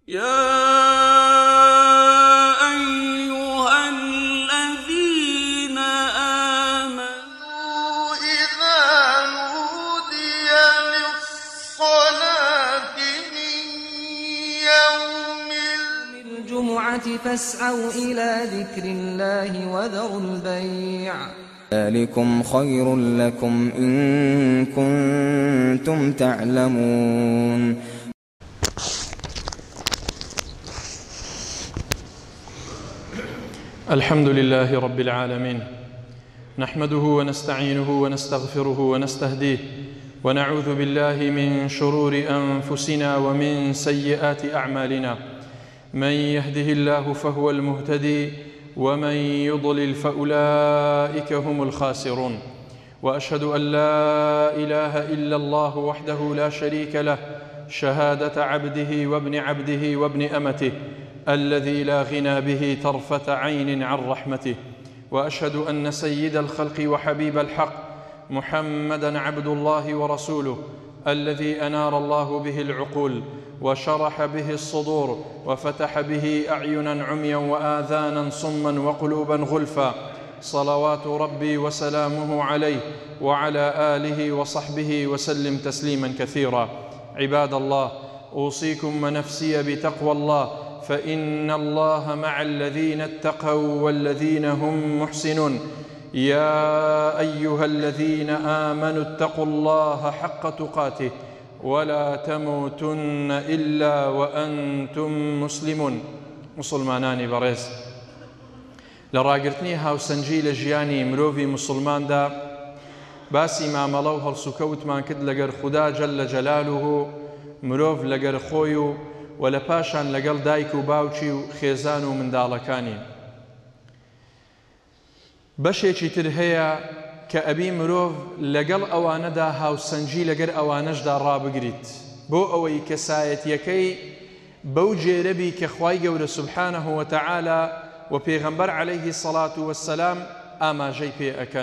يا أيها الذين آمنوا إذا نودي للصلاة من يوم الجمعة فاسعوا إلى ذكر الله وذروا البيع ذلكم خير لكم إن كنتم تعلمون. الحمد لله رب العالمين، نحمده ونستعينه ونستغفره ونستهديه، ونعوذ بالله من شرور أنفسنا ومن سيئات أعمالنا. من يهده الله فهو المهتدي، ومن يضلل فأولئك هم الخاسرون. وأشهد أن لا إله إلا الله وحده لا شريك له، شهادة عبده وابن عبده وابن أمته الذي لا غنى به طرفة عين عن رحمته. وأشهد أن سيد الخلق وحبيب الحق محمدًا عبد الله ورسوله، الذي أنار الله به العقول وشرح به الصدور وفتح به أعينًا عميًا وآذانًا صمًا وقلوبًا غلفًا. صلوات ربي وسلامه عليه وعلى آله وصحبه وسلم تسليمًا كثيرا. عباد الله، أوصيكم ونفسي بتقوى الله، فإن الله مع الذين اتقوا والذين هم محسنون. يا أيها الذين آمنوا اتقوا الله حق تقاته ولا تموتن إلا وأنتم مسلمون. مسلمانانی بەڕێز، لە ڕاگررتنی هاوسەنجی لە ژیانی مرۆڤی مسلماندا باسی مامەڵە و هەڵسوکەوتمان کرد لەگەر خودا جەل جەلالوه، مرۆڤ لەگەر خۆی و لە پاشان لەگەڵ دایک و باوکی و خێزان و منداڵەکانی. بەشێکی تر هەیە کە ئەبی مرۆڤ لەگەڵ ئەوانەدا هاوسەنجی لەگەر ئەوانەشدا ڕابگریت، بۆ ئەوەی کەسایەتیەکەی بەو جێرەبی کە خوای گەورە سوبحانەه وتەعالا و پێغەمبەر عەلەیهی سەڵات وەسسەلام ئاماژەی پێ ئەکەن.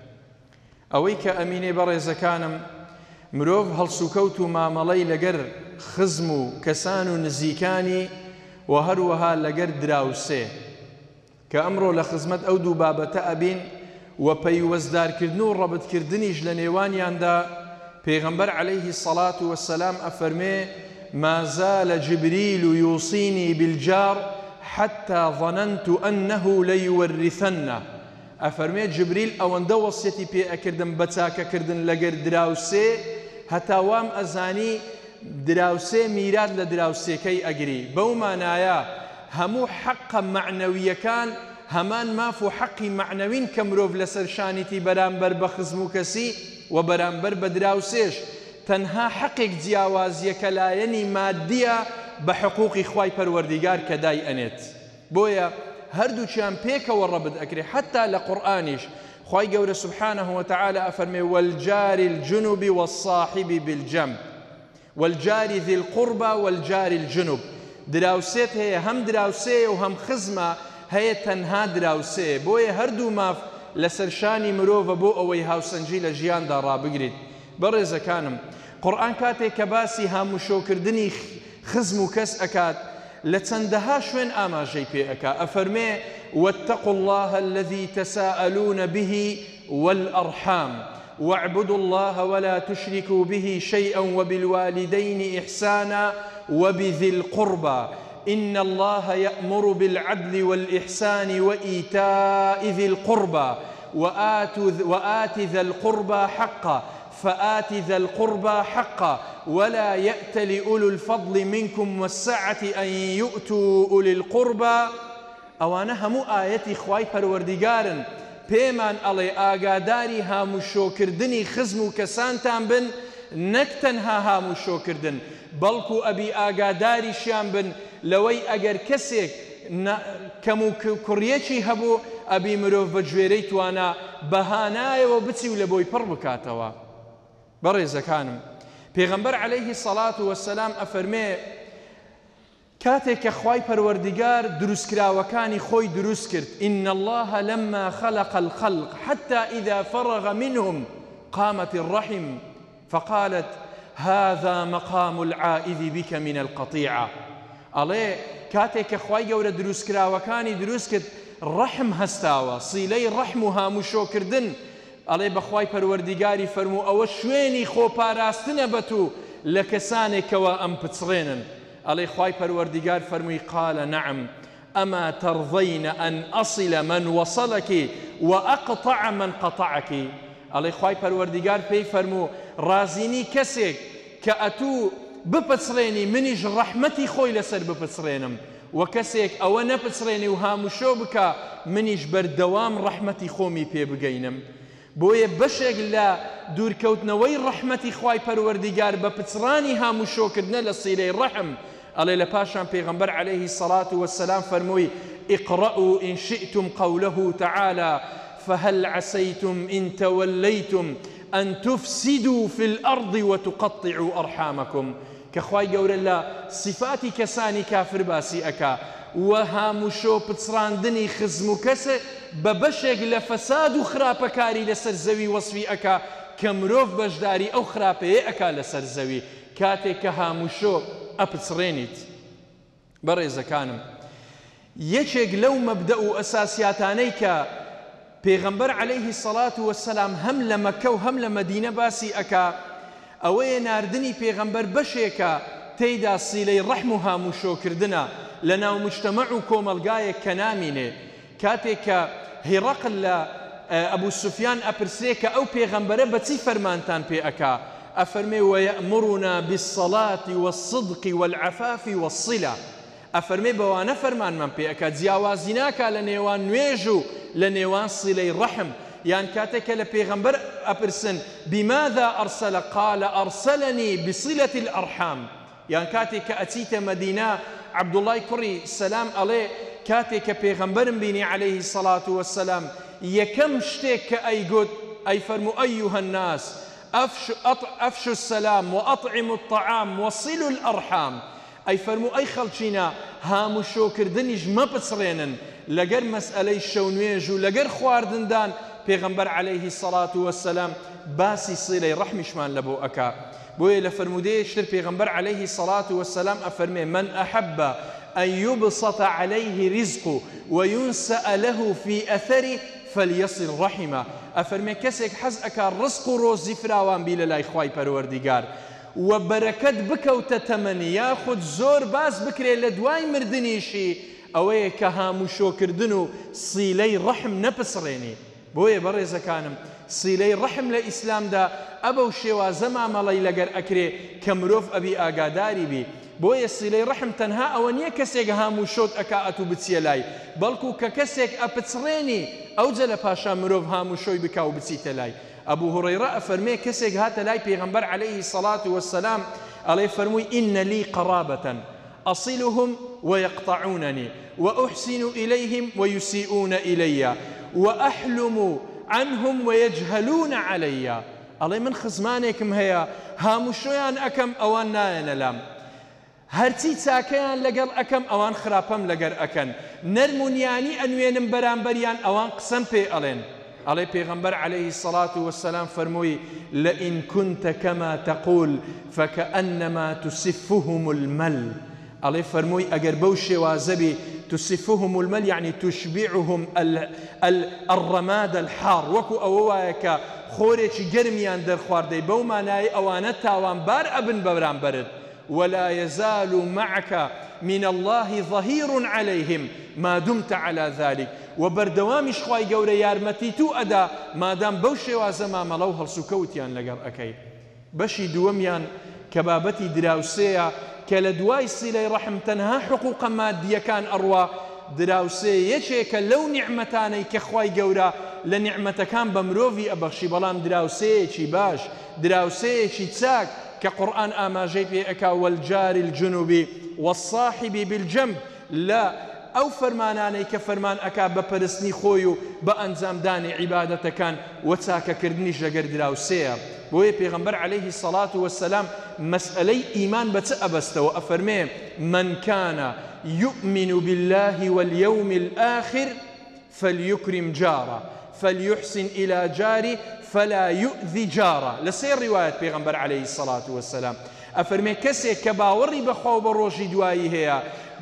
ئەوەی کە ئەمینێ بەڕێزەکانم، مرۆڤ هەڵسوکەوت و مامەڵەی لەگەر خزم و کەسان و نزیکانی و هەروەها لەگەر دراوسێ کە ئەمڕۆ لە خزمەت ئەو دوو بابەتە ئەبین و پەیوەستدارکردن و ڕەبطکردنیش لە نێوانیاندا. پێغەمبەر عەلەیهی سەڵات وەسسەلام ئەفەرمێ: ما زال جبريل يوصيني بالجار حتى ظننت أنه ليورثنه. ئەفەرمێ جبریل ئەوەندە وەسیەتی پێ ئەکردم بە چاکەکردن لەگەر دراوسێ هەتا وام ئەزانی دراوسێ میرات لە دراوسێکەی ئەگری. بەو مانایە هەموو حەقە معنەویەکان هەمان ماف و حەقی معنەوین کە مرۆڤ لەسەر شانیتی بەرامبەر بە خزم و کەسی و بەرامبەر بە دراوسێش. تەنها حەقێک جیاوازیە کە لایەنی مادیە بە حقوقی خوای پەروەردیگار کە دای ئەنێت. بۆیە هەردووچیان پێکەوە ڕەبط ئەکرێ. حتا لە قورئانیش خوای گەورە سوبحانەه وتەعالا ئەفەرمێ: والجار الجنوب والصاحب بالجنب والجار ذي القربى والجار الجنوب. دراوسێت هەیە، هەم دراوسێ و هەم خزمە هەیە، تەنها دراوسێ. بۆیە هەردوو ماف لەسەر شانی مرۆڤە بۆ ئەوەی هاوسەنجی لە ژیاندا ڕابگریت. بەڕێزەکانم، قورئان کاتێک کە باسی هاموشۆکردنی خزم و کەس ئەکات لە چەندەها شوێن ئاماژەی پێ ئەکا. ئەفەرمێ: واتقوا الله الذي تساءلون به والأرحام واعبدوا الله ولا تشركوا به شيئا وبالوالدين إحسانا وبذي القربى إن الله يأمر بالعدل والإحسان وإيتاء ذي القربى وآت ذا القربى حقه فآت ذا القربى حقه ولا يأتل أولو الفضل منكم والسعة أن يؤتوا أولي القربى. ئەوانە هەموو ئاەتی خوای پەروەردیگارن، پێمان ئەڵێ ئاگاداری هاموشۆکردنی خزم و کەسانتان بن، نەک تەنها هاموشۆکردن، بەڵکو ئەبی ئاگاداریشیان بن لەوەی ئەگەر کەسێک کەم و کوڕیەکی هەبوو ئەبی مرۆڤ بە گوێرەی توانە بەهانایەوە بچی و لە بۆی پڕ بکاتەوە. بەڕێزەکانم، پێغەمبەر عەلەیهی سەڵات وەسسەلام ئەفەرمێ کاتێک کە خوای پەروەردیگار دروستکراوەکانی خۆی دروست کرد: إن الله لما خلق الخلق حتى إذا فرغ منهم قامت الرحم فقالت هذا مقام العائذ بك من القطيعة. ئەڵێ کاتێک کە خوای گەورە دروستکراوەکانی دروست کرد ڕەحم هەستاوە سیلەی ڕەحم و هاموشۆکردن ئەڵێ بەخوای پەروەردیگاری فەرموو ئەوە شوێنی خۆپاراستنە بەتو لە کەسانێکەوە ئەم پچڕێنن ئەڵێ خوای پەروەردیگار فەرمووی قال نعم أما ترضين أن أصل من وصلك وأقطع من قطعك ئەڵێ خوای پەروەردیگار پێی فەرموو ڕازینی کەسێک کە ئەتوو بپچڕێنی منیش ڕەحمەتی خۆی لەسەر بپچڕێنم و کەسێک ئەوە نەپچڕێنی و هاموشۆ بکە منیش بەردەوام ڕەحمەتی خۆمی پێ بگەینم بۆیە بەشێک لە دوورکەوتنەوەی ڕەحمەتی خوای پەروەردیگار بە پچڕانی هاموشۆکردنە لە سیلەی ڕەحم ئەڵێ لە پاشان پێغەمبەر عەلەیهی الصەلاة وەسسەلام فەرمووی اقرأوا إن شئتم قوله تعالى فهل عسيتم إن توليتم أن تفسدوا في الأرض وتقطعوا أرحامكم كخواي قول الله صفاتي كساني كافر باسي أكا وهامشو بتصراندني خزمو كسي ببشق لفساد خراب كاري لسر زوي وصفي أكا كمروف بجداري أو خرابي أكا لسر زوي كاتي كهامشو أبتصرينيت بريزا كانم يشق لو مبدأ أساسياتانيك پێغەمبەر عەلەیهی الصەلاة وەسسەلام هەم لە مەکە و هەم لە مەدینە باسی ئەکا ئەوەیە ناردنی پێغەمبەر بەشێکە تێیدا سیلەی ڕەحم و هاموشۆکردنە لە ناو مجتەمەع و کۆمەلگایەک کە نامینێ کاتێک کە هێڕەقل لە ئەبوو سوفیان ئەپرسێ کە ئەو پێغەمبەرە بەچی فەرمانتان پێ ئەکا ئەفەرمێ وەیەئمڕنا بالصەلاة والصدق والعفاف والصلة ئەفەرمێ بەوانە فەرمانمان پێ ئەکا جیاوازی ناکا لە نێوان نوێژ و لە نێوان سیلەی ڕەحم یان کاتێکە لە پێغەمبەر ئەپرسن بماذا أرسل قال أرسلني بصلة الأرحام یان کاتێک کە ئەچیتە مەدینە عەبدوڵای کوڕی سەلام ئەڵێ کاتێک کە پێغەمبەرم بینی عەلەیهی الصەلاة وەسسەلام یەکەم شتێک کە ئەیگوت ئەیفەرموو ئەیها الناس أفشوا السلام وأطعموا الطعام وصلوا الأرحام ئەیفەرموو ئەی خەڵچینە هاموشۆکردنیش مەپچڕێنن لەگەر مەسئلەی شەونوێژ و لەگەر خواردندان پێغەمبەر عەلەیهی الصەلاة وەسسەلام باسی سیلەی ڕەحمیشمان لەبۆ ئەکا بۆیە لە فەرمودەیەکتر پێغەمبەر عەلەیهی الصەلاة وەسسەلام ئەفەرمێ من أحب أن يبسط عليه رزقه وينسأ له في أثره فليصل رحمه ئەفەرمێ کەسێک حەز ئەکا ڕزق و ڕۆزی فراوان بی لە لای خوای پەروەردیگار و بەرەکەت بکەوتە تەمەنی یاخود زۆر باس بکرێ لە دوای مردنیشی ئەوەیە کە هاموشۆکردن و سیلەی ڕەحم نەپسڕێنی بۆیە بەڕێزەکانم سیلەی ڕەحم لە ئیسلامدا ئەبە و شێوازە مامەڵەی لەگەر ئەکرێ کە مرۆڤ ئەبی ئاگاداری بی بۆیە سیلەی ڕەحم تەنها ئەوە نییە کەسێک هاموشۆت ئەکا ئەتوو بچیە لای بەڵکو کە کەسێک ئەپچڕێنی ئەوجە لە پاشا مرۆڤ هاموشۆی بکا و بچیتە لای ئەبوو هوڕەیرە ئەفەرمێ کەسێک هاتە لای پێغەمبەر عەلەیهی الصەلاة وەسسەلام ئەڵێ فەرمووی ئینە لی قەرابەتەن أصلهم ويقطعونني وأحسن إليهم ويسيئون إلي وأحلم عنهم ويجهلون علي الله من خزمانكم هيا هاموشويان أكم أوان ناين لام هرتي تاكيان لقل أكم أوان خرابم لقل أكن نرمونياني أنوين برانبريان أوان قسم بي ألين علي پیغمبر عليه الصلاة والسلام فرموي لئن كنت كما تقول فكأنما تسفهم المل علي فرموي أجر بوشي وازبي تسفهم المل يعني تشبعهم الرماد الحار وكو أوايك خوريش جرميان در خواردي بوما ناي أوانتا وانبار أبن ببران برد ولا يزال معك من الله ظهير عليهم ما دمت على ذلك وبردوامش خواي قوري يارمتي تو أدا ما دام بوشي وازما ملوها السكوتيان لقر أكي بشي دوميان كبابتي دراوسيا كالدواي سيلي رحم تنها حقوق مادية كان أروى دراوسي يشيك لو نعمتاني كخواي قورا لنعمة كان بمروفي أبخشي بلام دراوسي شي باش دراوسي شي تساك كقرآن آماجي بيئك والجار الجنوبي والصاحب بالجنب لا أو فرماناني كفرمان أكا بپرسني خويو بأنزام داني عبادة كان وتاكا كردنيش لقر دراوسيا بوي پیغمبر عليه الصلاة والسلام مسألي إيمان بتأبست وأفرمي من كان يؤمن بالله واليوم الآخر فليكرم جاره فليحسن إلى جاره فلا يؤذي جاره لسير رواية پیغمبر عليه الصلاة والسلام أفرمي كسي كباوري بخواب الروشي دوائي هي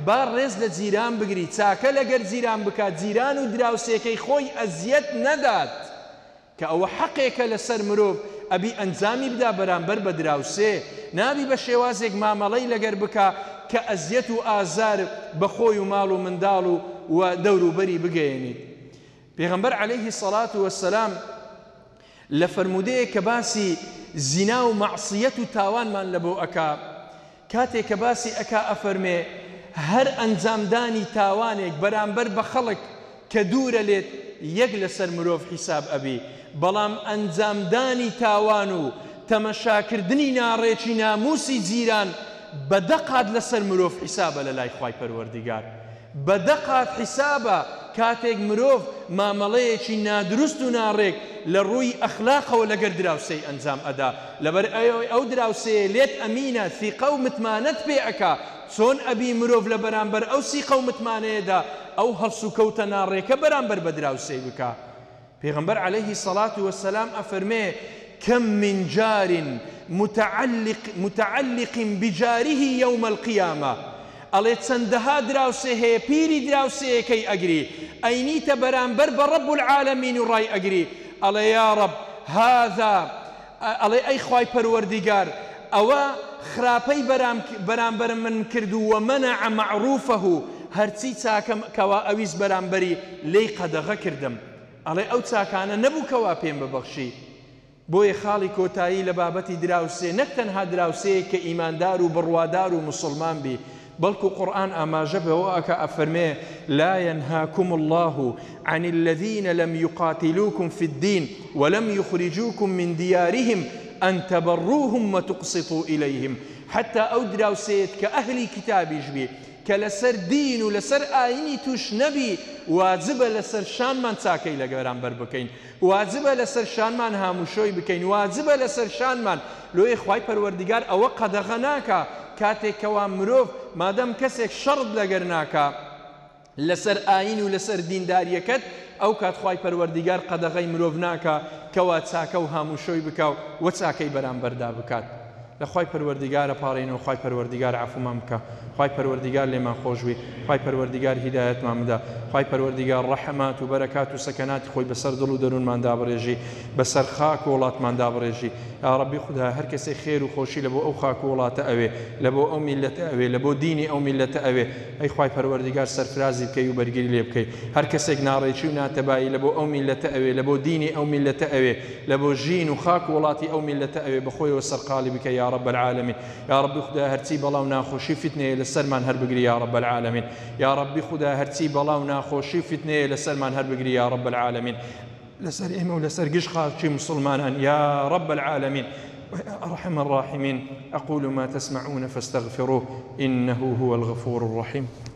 با ڕێز لە جیران بگری چاکە لەگەر جیران بکات جیران و دراوسێکەی خۆی ئەزیەت نەدات کە ئەوە حەقێکە لەسەر مرۆڤ ئەبی ئەنجامی بدا بەرامبەر بە دراوسێ نابی بە شێوازێک مامەڵەی لەگەر بکە کە ئەزیەت و ئازار بە خۆی و ماڵ و منداڵ و دەوروبەری بگەێنیت. پێغەمبەر عەلەیهی السەڵات وەسسەلام لە فەرمودەیەک کە باسی زینا و مەعسیەت و تاوانمان لەبۆ ئەکا کاتێک کە باسی ئەکا ئەفەرمێ هەر ئەنجامدانی تاوانێک بەرامبەر بە خەڵک کە دوورە لێت یەک لەسەر مرۆڤ حیساب ئەبی بەڵام ئەنجامدانی تاوان و تەمەشاکردنی ناڕێکی ناموسی جیران بەدەقات لەسەر مرۆڤ حیسابە لە لای خوای پەروەردیگار بەدەقات حیسابە کاتێک مرۆڤ مامەڵەیەکی نادروست و ناڕێک لە ڕووی ئەخلاقەوە لەگەر دراوسەی ئەنجام ئەدا لەبەر ئەو دراوسەیە لێت ئەمینە ثیقە و متمانەت پێ ئەکا چۆن ئەبی مرۆڤ لە بەرامبەر ئەو سیقە و متمانەیەدا ئەو هەڵس و کەوتە ناڕێکە بەرامبەر بە دراوسەی بکە. پێغەمبەر عەلەیهی السەڵات وەسسەلام ئەفەرمێ كم من جار متعلق بجاره يوم القيامة ئەڵێ چەندەها دراوسێ هەیە پیری دراوسەیەکەی ئەگری ئەینیتە بەرامبەر بە ڕەب العالەمین و ڕای ئەگری ئەڵێ یا ڕەب هذا ئەڵێ ئەی خوای پەروەردیگار ئەوە خراپەی بەرامبەر من کرد و وەمەنەع مەعروفەه هەرچی چاکەم کەوا ئەویش بەرامبەری لێی قەدەغە کردم ئەڵێ ئەو چاکانە نەبوو کەوا پێم ببەخشی. بۆیە خاڵی کۆتایی لە بابەتی دراوسێ نەک تەنها دراوسەیە کە ئیماندار و بڕوادار و مسلمان بی بەڵکو قورئان ئاماژە بەوە ئەکە ئەفەرمێ لا ينهاكم الله عن الذين لم يقاتلوكم في الدين ولم يخرجوكم من ديارهم أن تبروهم وتقسطوا إليهم حتى أو دراوسێت کە ئەهلی کتابیش بی کە لەسەر دین و لەسەر ئاینی توش نەبی واجبە لەسەر شانمان چاکەی لە بەرامبەر بکەین واجبە لەسەر شانمان هاموشۆی بکەین واجبە لەسەر شانمان لۆی خوای پەروەردیگار ئەوە قەدەغە ناکا کاتێک کەوا مرۆڤ مادەم کەسێک شەڕت لەگەر ناکا لەسەر ئاین و لەسەر دینداریەکەت ئەو کات خوای پەروەردیگار قەدەغەی مرۆڤ ناکا کەوا چاکە و هاموشۆی بکە و چاکەی بەرامبەردا بکات. لە خوای پەروەردیگارە پاڕێنەوە خوای پەروەردیگار عەفومان بکە خوای پەروەردیگار لێمان خۆشوی خوای پەروەردیگار هیدایەتمان بدە خوای پەروەردیگار ڕەحمات و بەرەکات و سەکەناتی خۆی بەسەر دڵ و دەروونمان دابڕێژی بەسەر خاک و وڵاتمان دابڕێژی یا ڕەبی خوددا هەر کەسێک خێر و خۆشی لە بۆ ئەو خاک و وڵاتە ئەوێ لە بۆ ئەو میلەتە ئەوێ لە بۆ دینی ئەو میلەتە ئەوێ ئەی خوای پەروەردیگار سەرفرازی بکەی و بەرگری لێ بکەی هەر کەسێک ناڕێکی و ناتەبایی لە بۆ ئەو میلەتە ئەوێ لە بۆ دینی ئەو میلەتە ئەوێ لە بۆ ژین و خاک و وڵاتی ئەو میلەتە ئەوێ بەخۆیەوە سەرقاڵی بکە یا رب العالمین یا ربی خوددا هەرچی بەڵاو ناخۆشی فتنەیە لەسەرمان هەر بگری یا رب العالمین یا ربی خوددا هەرچی بەڵاو ناخۆشی فتنەیە لەسەرمان هەر بگری یا رب العالمین لەسەر ئێمە و لەسەر گشت خاڵکی مسلمانان یا رب العالمین أرحم الراحمين أقول ما تسمعون فاستغفروه إنه هو الغفور الرحيم